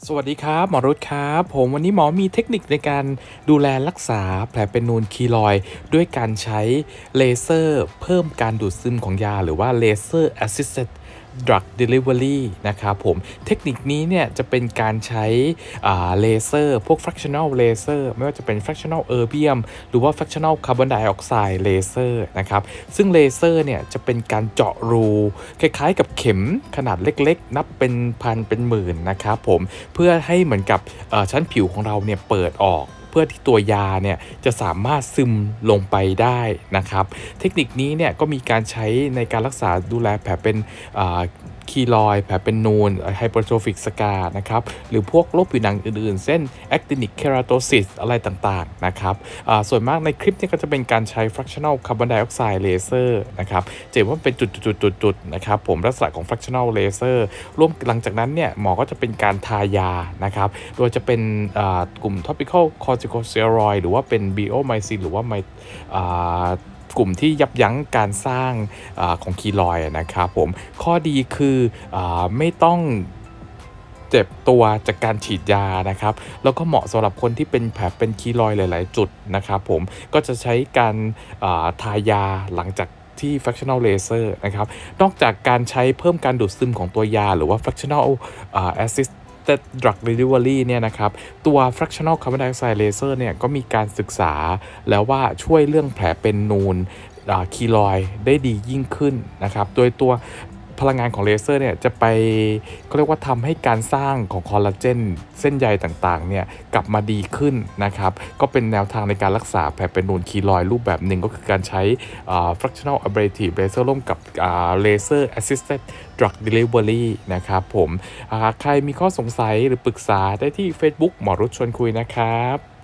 สวัสดีครับหมอรุตครับผมวันนี้หมอมีเทคนิคในการดูแลรักษาแผลเป็นนูนคีลอยด์ด้วยการใช้เลเซอร์เพิ่มการดูดซึมของยาหรือว่า Laser Assisted Drug Delivery นะครับผมเทคนิคนี้เนี่ยจะเป็นการใช้เลเซอร์พวก fractional laser ไม่ว่าจะเป็น fractional erbium หรือว่า fractional carbon dioxide laser นะครับซึ่งเลเซอร์เนี่ยจะเป็นการเจาะรูคล้ายๆกับเข็มขนาดเล็กๆนับเป็นพันเป็นหมื่นนะครับผมเพื่อให้เหมือนกับชั้นผิวของเราเนี่ยเปิดออกเพื่อที่ตัวยาเนี่ยจะสามารถซึมลงไปได้นะครับเทคนิคนี้เนี่ยก็มีการใช้ในการรักษาดูแลแผลเป็นคีลอยด์แผลเป็นนูนไฮเปอร์โทฟิกสกานะครับหรือพวกโรคผิวหนังอื่นๆเช่นแอคตินิกเคราโตซิสอะไรต่างๆนะครับส่วนมากในคลิปนี้ก็จะเป็นการใช้ fractional carbon dioxide laser นะครับจะเห็นว่าเป็นจุดๆๆๆนะครับผมลักษณะของ fractional laser ร่วมหลังจากนั้นเนี่ยหมอก็จะเป็นการทายานะครับโดยจะเป็นกลุ่ม topical corticosteroid หรือว่าเป็น bleomycin หรือว่ากลุ่มที่ยับยั้งการสร้างของคีลอยด์นะครับผมข้อดีคือไม่ต้องเจ็บตัวจากการฉีดยานะครับแล้วก็เหมาะสำหรับคนที่เป็นแผลเป็นคีลอยด์หลายๆจุดนะครับผมก็จะใช้การทายาหลังจากที่ fractional laser นะครับนอกจากการใช้เพิ่มการดูดซึมของตัวยาหรือว่า fractional assist drug delivery เนี่ยนะครับตัว fractional carbon dioxide laser เนี่ยก็มีการศึกษาแล้วว่าช่วยเรื่องแผลเป็นนูนคีลอยด์ได้ดียิ่งขึ้นนะครับโดยตัวพลังงานของเลเซอร์เนี่ยจะไปก็เรียกว่าทำให้การสร้างของคอลลาเจนเส้นใยต่างๆเนี่ยกลับมาดีขึ้นนะครับก็เป็นแนวทางในการรักษาแผลเป็นนูนคีลอยด์รูปแบบหนึ่งก็คือการใช้ fractional ablative laser ร่วมกับlaser assisted drug delivery นะครับผมใครมีข้อสงสัยหรือปรึกษาได้ที่ Facebook หมอรุตชวนคุยนะครับ